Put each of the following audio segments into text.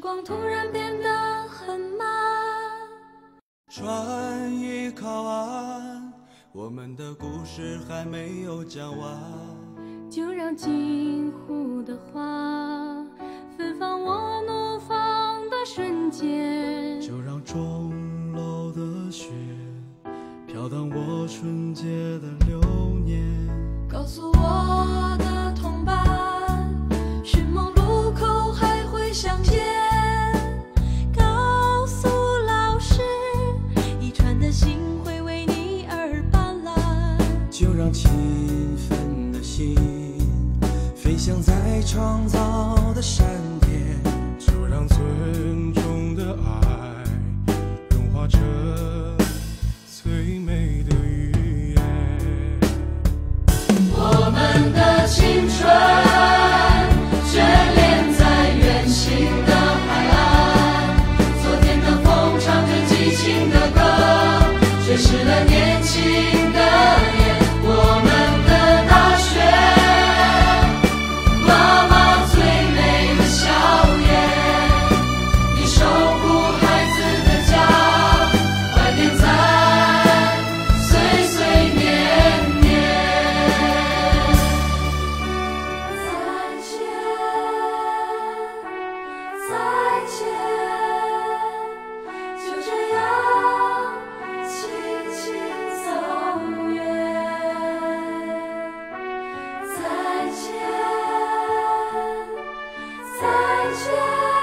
光突然变得很慢。 船已靠岸，我们的故事还没有讲完。 就让金湖的花芬芳我怒放的瞬间， 就让钟楼的雪飘荡我纯洁的流年。 告诉我的同伴，寻梦路口还会相见。告诉老师，遗传的心会为你而斑斓。 就让勤奋的心飞翔在创造的闪电，就让尊重的爱融化成最美的语言。 我们的青春眷恋在远行的海岸，昨天的风唱着激情的歌，却湿了年轻的眼。我们的大学，妈妈最美的笑颜，你守护孩子的家，怀念在岁岁年年。再见，再见，就这样轻轻走远。再见，再见，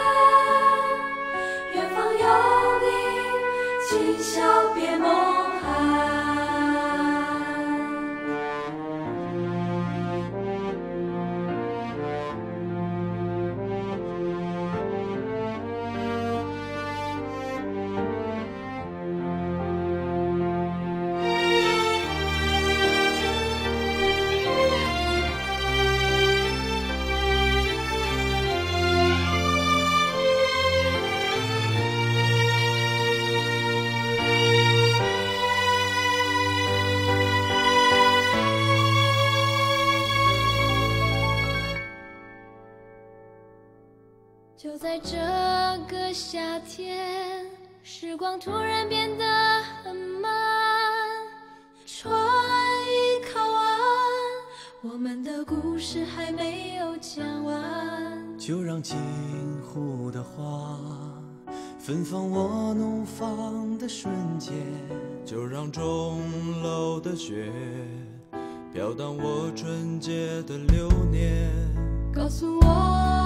远方有你，今宵别梦寒。就在这个夏天，时光突然变得很慢，船已靠岸，我们的故事还没有讲完。 就让金湖的花芬芳我怒放的瞬间，就让钟楼的雪飘荡我纯洁的流年。 告诉我